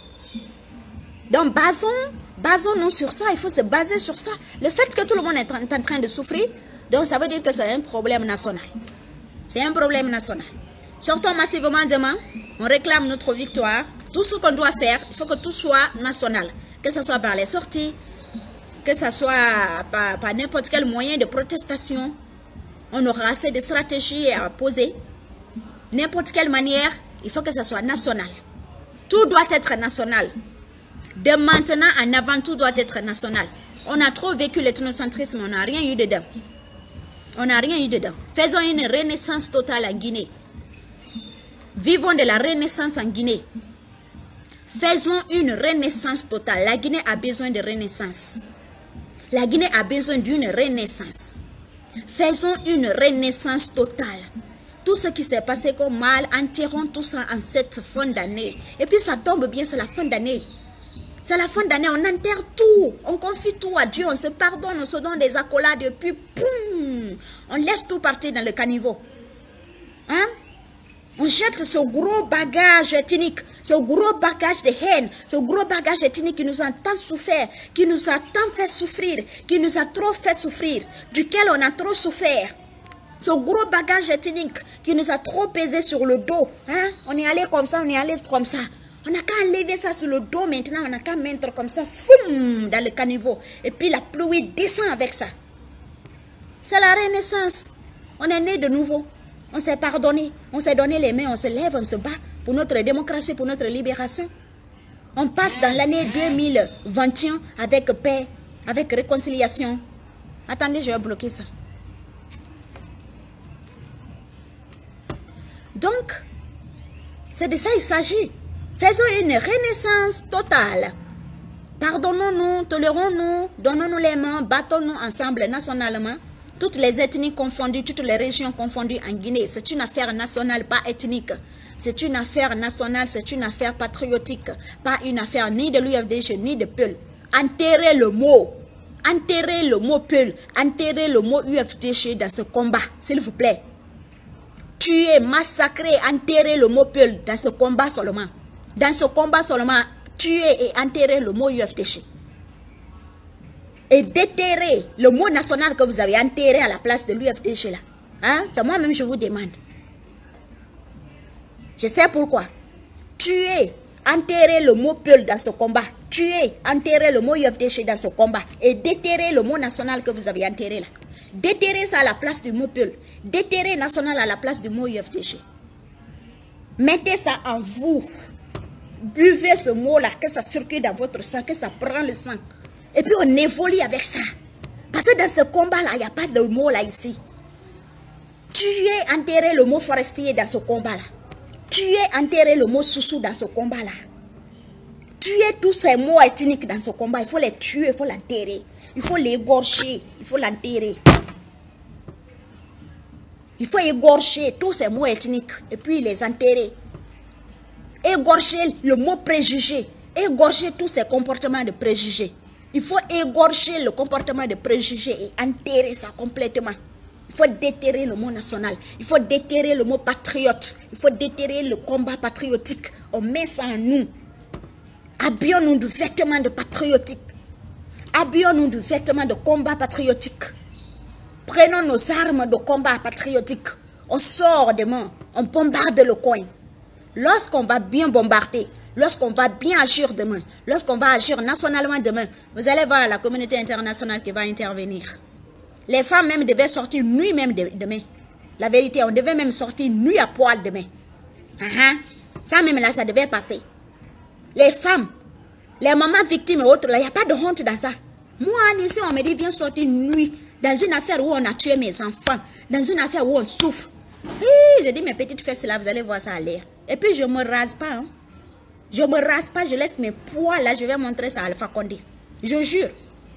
Donc, basons, basons-nous sur ça. Il faut se baser sur ça. Le fait que tout le monde est en train de souffrir, donc ça veut dire que c'est un problème national. C'est un problème national. Sortons massivement demain. On réclame notre victoire. Tout ce qu'on doit faire, il faut que tout soit national. Que ce soit par les sorties, que ce soit par, par n'importe quel moyen de protestation. On aura assez de stratégies à poser. N'importe quelle manière, il faut que ce soit national. Tout doit être national. De maintenant en avant, tout doit être national. On a trop vécu l'ethnocentrisme, on n'a rien eu dedans. On n'a rien eu dedans. Faisons une renaissance totale en Guinée. Vivons de la renaissance en Guinée. Faisons une renaissance totale. La Guinée a besoin de renaissance. La Guinée a besoin d'une renaissance. Faisons une renaissance totale. Tout ce qui s'est passé comme mal, enterrons tout ça en cette fin d'année. Et puis ça tombe bien, c'est la fin d'année. C'est la fin d'année, on enterre tout. On confie tout à Dieu, on se pardonne, on se donne des accolades et puis poum, on laisse tout partir dans le caniveau. Hein? On jette ce gros bagage ethnique, ce gros bagage de haine, ce gros bagage ethnique qui nous a tant souffert, qui nous a tant fait souffrir, qui nous a trop fait souffrir, duquel on a trop souffert. Ce gros bagage ethnique qui nous a trop pesé sur le dos. Hein? On est allé comme ça, on est allé comme ça. On n'a qu'à enlever ça sur le dos maintenant, on n'a qu'à mettre comme ça, foum, dans le caniveau. Et puis la pluie descend avec ça. C'est la renaissance. On est né de nouveau. On s'est pardonné. On s'est donné les mains, on se lève, on se bat pour notre démocratie, pour notre libération. On passe dans l'année deux mille vingt et un avec paix, avec réconciliation. Attendez, je vais bloquer ça. Donc, c'est de ça il s'agit. Faisons une renaissance totale. Pardonnons-nous, tolérons-nous, donnons-nous les mains, battons-nous ensemble nationalement. Toutes les ethnies confondues, toutes les régions confondues en Guinée. C'est une affaire nationale, pas ethnique. C'est une affaire nationale, c'est une affaire patriotique. Pas une affaire ni de l'U F D G, ni de Peul. Enterrez le mot. Enterrez le mot Peul. Enterrez le mot U F D G dans ce combat, s'il vous plaît. Tuer, massacrer, enterrer le mot Peul dans ce combat seulement. Dans ce combat seulement, tuer et enterrer le mot U F D G. Et déterrer le mot national que vous avez enterré à la place de l'U F D G là. Hein? C'est moi-même je vous demande. Je sais pourquoi. Tuer, enterrer le mot Peul dans ce combat. Tuer, enterrer le mot U F D G dans ce combat. Et déterrer le mot national que vous avez enterré là. Déterrer ça à la place du mot Peul. Déterrer national à la place du mot U F D G. Mettez ça en vous. Buvez ce mot-là, que ça circule dans votre sang, que ça prend le sang. Et puis on évolue avec ça. Parce que dans ce combat-là, il n'y a pas de mot là ici. Tuer, enterrer le mot forestier dans ce combat-là. Tuer, enterrer le mot soussou dans ce combat-là. Tuer tous ces mots ethniques dans ce combat. Il faut les tuer, il faut l'enterrer. Il faut l'égorger, il faut l'enterrer. Il faut égorger tous ces mots ethniques et puis les enterrer. Égorger le mot préjugé. égorger tous ces comportements de préjugés. Il faut égorger le comportement de préjugés et enterrer ça complètement. Il faut déterrer le mot national. Il faut déterrer le mot patriote. Il faut déterrer le combat patriotique. On met ça en nous. Habillons-nous de vêtements de patriotique. Habillons-nous de vêtements de combat patriotique. Prenons nos armes de combat patriotique. On sort demain. On bombarde le coin. Lorsqu'on va bien bombarder, lorsqu'on va bien agir demain, lorsqu'on va agir nationalement demain, vous allez voir la communauté internationale qui va intervenir. Les femmes même devaient sortir nuit même de, demain. La vérité, on devait même sortir nuit à poil demain. Uh -huh. Ça même là, ça devait passer. Les femmes, les mamans victimes et autres, là, il n'y a pas de honte dans ça. Moi, ici, on me dit, viens sortir nuit dans une affaire où on a tué mes enfants, dans une affaire où on souffre. Hey, je dis, mes petites fesses là, vous allez voir ça à l'air. Et puis, je ne me rase pas. Hein. Je ne me rase pas, je laisse mes poils là, je vais montrer ça à Alpha Condé. Je jure.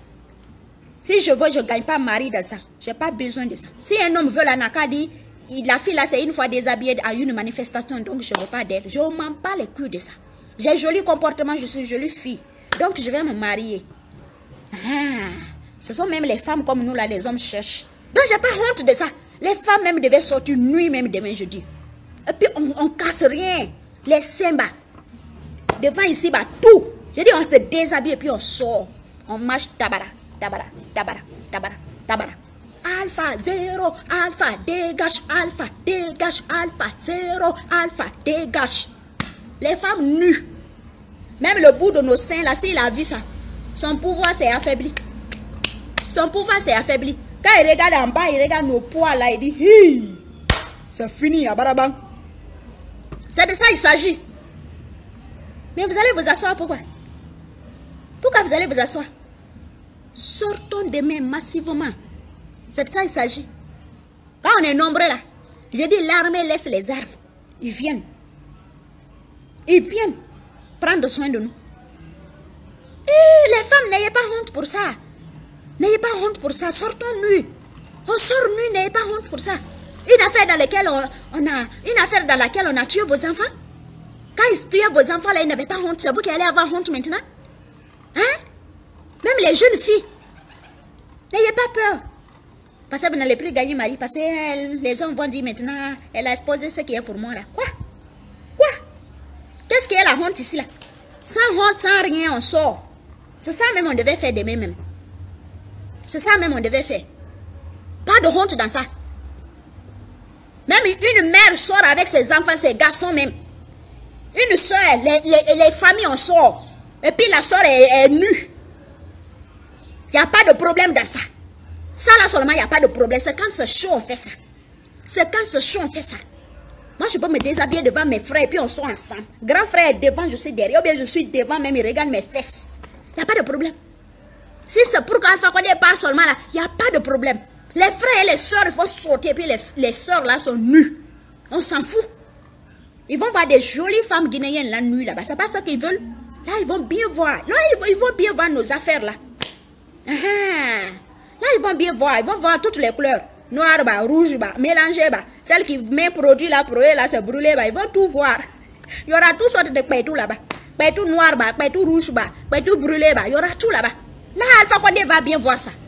Si je veux, je ne gagne pas mari dans ça. Je n'ai pas besoin de ça. Si un homme veut la Nakadi, la fille là, c'est une fois déshabillée à une manifestation, donc je ne veux pas d'elle. Je ne m'en pas les couilles de ça. J'ai joli comportement, je suis jolie fille. Donc je vais me marier. Ah, ce sont même les femmes comme nous là, les hommes cherchent. Donc je n'ai pas honte de ça. Les femmes même devaient sortir nuit même demain jeudi. Et puis on ne casse rien. Les seins bas. Devant ici, bah, tout. Je dis on se déshabille et puis on sort. On marche tabara, tabara, tabara, tabara, tabara. Alpha, zéro, alpha, dégage, alpha, dégage, alpha, zéro, alpha, dégage. Les femmes nues. Même le bout de nos seins, là, s'il a vu ça, son pouvoir s'est affaibli. Son pouvoir s'est affaibli. Quand il regarde en bas, il regarde nos poils là, il dit, hi, c'est fini, à Barabang. C'est de ça il s'agit. Mais vous allez vous asseoir, pourquoi? Pourquoi vous allez vous asseoir? Sortons demain massivement. C'est de ça il s'agit. Quand on est nombreux là, je dis l'armée laisse les armes. Ils viennent. Ils viennent prendre soin de nous. Et les femmes, n'ayez pas honte pour ça. N'ayez pas honte pour ça. Sortons nus. On sort nus, n'ayez pas honte pour ça. Une affaire dans laquelle on, on a, une affaire dans laquelle on a tué vos enfants. Quand ils tuaient vos enfants là, ils n'avaient pas honte. C'est vous qui allez avoir honte maintenant. Hein? Même les jeunes filles. N'ayez pas peur. Parce que vous n'allez plus gagner mari. Parce que elle, les gens vont dire maintenant, elle a exposé ce qui est pour moi là. Quoi? Quoi? Qu'est-ce qui est la honte ici là? Sans honte, sans rien, on sort. C'est ça même on devait faire demain même. C'est ça même on devait faire. Pas de honte dans ça. Même une mère sort avec ses enfants, ses garçons même. Une soeur, les, les, les familles on sort. Et puis la soeur est, est nue. Il n'y a pas de problème dans ça. Ça là seulement, il n'y a pas de problème. C'est quand c'est chaud on fait ça. C'est quand c'est chaud on fait ça. Moi je peux me déshabiller devant mes frères et puis on sort ensemble. Grand frère est devant, je suis derrière. Ou bien je suis devant, même il regarde mes fesses. Il n'y a pas de problème. Si c'est pour qu'Alpha Condé pas seulement là, il n'y a pas de problème. Les frères et les soeurs, il faut sortir. Et puis les, les soeurs là sont nues. On s'en fout. Ils vont voir des jolies femmes guinéennes la nuit là-bas. C'est pas ça qu'ils veulent. Là, ils vont bien voir. Là, ils vont bien voir nos affaires là. Ah, là, ils vont bien voir. Ils vont voir toutes les couleurs. Noir, bah, rouge, bah, mélangé, bah. Celle qui met produit là, produit là, c'est brûlé, bah. Ils vont tout voir. Il y aura toutes sortes de pétou là-bas. Pétou noir, bah, pétou rouge, bah, pétou brûlé, bah. Il y aura tout là-bas. Là, Alpha Condé va bien voir ça.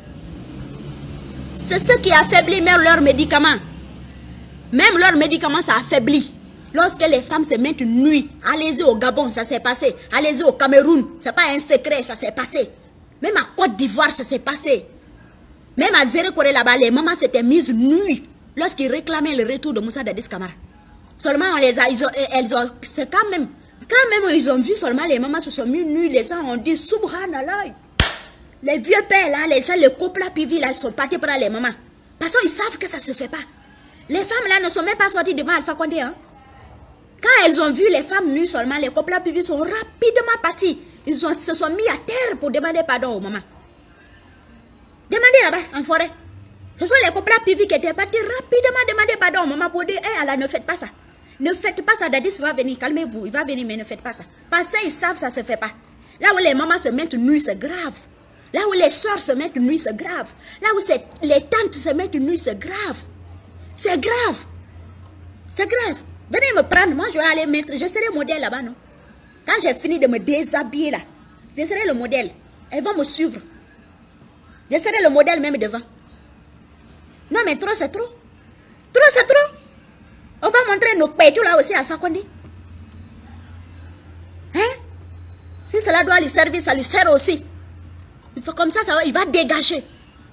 C'est ce qui affaiblit même leurs médicaments. Même leurs médicaments, ça affaiblit. Lorsque les femmes se mettent nues, allez-y au Gabon, ça s'est passé. Allez-y au Cameroun, c'est pas un secret, ça s'est passé. Même à Côte d'Ivoire, ça s'est passé. Même à Zérekoré là-bas, les mamans s'étaient mises nues lorsqu'ils réclamaient le retour de Moussa Dadis Camara. Seulement, on les a, ils ont, elles ont, c'est quand même, quand même ils ont vu seulement les mamans se sont mises nues, les gens ont dit Subhanallah. Les vieux pères là, les gens, les couples là, pivi là, ils sont partis prendre les mamans. Parce qu'ils savent que ça ne se fait pas. Les femmes là ne sont même pas sorties devant Alpha Condé. Hein. Quand elles ont vu les femmes nues seulement, les couples là, pivi sont rapidement partis. Ils ont, se sont mis à terre pour demander pardon aux mamans. Demandez là-bas, en forêt. Ce sont les couples là, pivi qui étaient partis rapidement demander pardon aux mamans pour dire, hé, hey, Allah, ne faites pas ça. Ne faites pas ça, Dadis va venir, calmez-vous, il va venir, mais ne faites pas ça. Parce qu'ils savent que ça ne se fait pas. Là où les mamans se mettent nues, c'est grave. Là où les soeurs se mettent nues, c'est grave. Là où les tantes se mettent nues, c'est grave. C'est grave. C'est grave. Venez me prendre, moi je vais aller mettre, je serai modèle là-bas, non? Quand j'ai fini de me déshabiller là, je serai le modèle. Elles vont me suivre. Je serai le modèle même devant. Non mais trop c'est trop. Trop c'est trop. On va montrer nos pétous là aussi à Alpha Condé. Hein? Si cela doit lui servir, ça lui sert aussi. Il faut comme ça, ça va, il va dégager.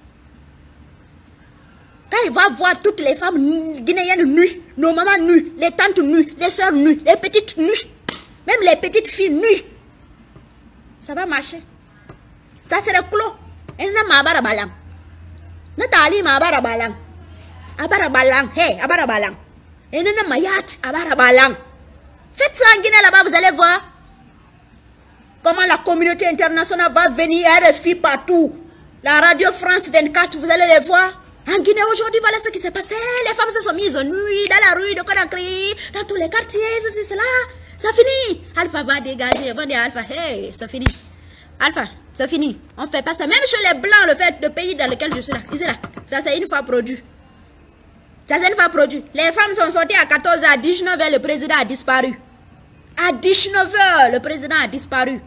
Quand il va voir toutes les femmes guinéennes nues, nos mamans nues, les tantes nues, les soeurs nues, les petites nues, même les petites filles nues, ça va marcher. Ça c'est le clos. Et n'a mabara balang. Nathalie mabara balang. Abara balang. Hey, abara balang. Et n'a mayat abara balang. Faites ça en Guinée là-bas, vous allez voir comment la communauté internationale va venir, R F I partout. La radio France vingt-quatre, vous allez les voir. En Guinée aujourd'hui, voilà ce qui s'est passé. Les femmes se sont mises nues dans la rue de Conakry, dans tous les quartiers, ceci, cela. Ça finit. Alpha va dégager. Va dire Alpha, hey, ça finit. Alpha, ça finit. On ne fait pas ça. Même chez les Blancs, le fait de pays dans lequel je suis là. Ici là. Ça, c'est une fois produit. Ça, c'est une fois produit. Les femmes sont sorties à quatorze heures, à dix-neuf heures, le président a disparu. À dix-neuf heures, le président a disparu.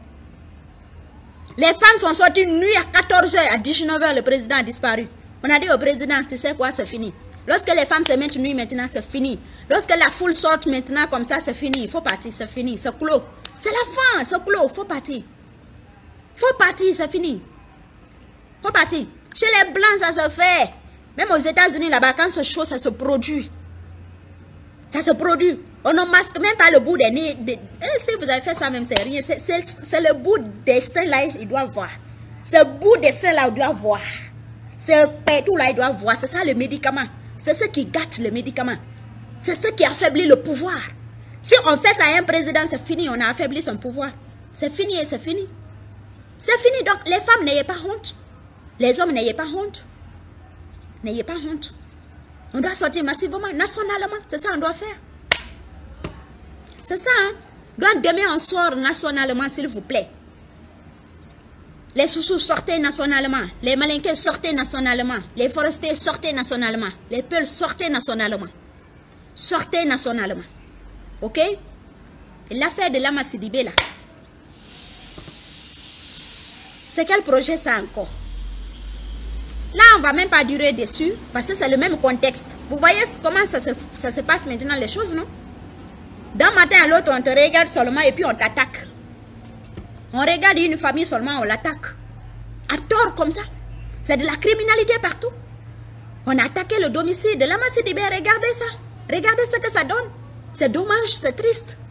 Les femmes sont sorties nues à quatorze heures, à dix-neuf heures, le président a disparu. On a dit au président, tu sais quoi, c'est fini. Lorsque les femmes se mettent nues maintenant, c'est fini. Lorsque la foule sort maintenant comme ça, c'est fini. Il faut partir, c'est fini, c'est clos. C'est la fin, c'est clos, il faut partir. Il faut partir, c'est fini. Il faut partir. Chez les Blancs, ça se fait. Même aux États-Unis, là-bas, quand c'est chaud, ça se produit. Ça se produit. On ne masque même pas le bout des nez. De... Si vous avez fait ça, même, c'est rien. C'est le bout des seins là, il doit voir. Ce bout des seins là, il doit voir. Ce pétou là, il doit voir. C'est ça le médicament. C'est ce qui gâte le médicament. C'est ce qui affaiblit le pouvoir. Si on fait ça à un président, c'est fini. On a affaibli son pouvoir. C'est fini et c'est fini. C'est fini. Donc, les femmes, n'ayez pas honte. Les hommes, n'ayez pas honte. N'ayez pas honte. On doit sortir massivement, nationalement. C'est ça qu'on doit faire. C'est ça. Hein? Donc, demain, on sort nationalement, s'il vous plaît. Les sous-sous, sortez nationalement. Les malinqués, sortez nationalement. Les forestiers, sortez nationalement. Les peuls, sortez nationalement. Sortez nationalement. Ok? L'affaire de Lama Sidibé, là. C'est quel projet ça encore? Là, on ne va même pas durer dessus. Parce que c'est le même contexte. Vous voyez comment ça se, ça se passe maintenant, les choses, non? D'un matin à l'autre, on te regarde seulement et puis on t'attaque. On regarde une famille seulement, on l'attaque. À tort comme ça. C'est de la criminalité partout. On a attaqué le domicile de Lama Sidibé. Regardez ça. Regardez ce que ça donne. C'est dommage, c'est triste.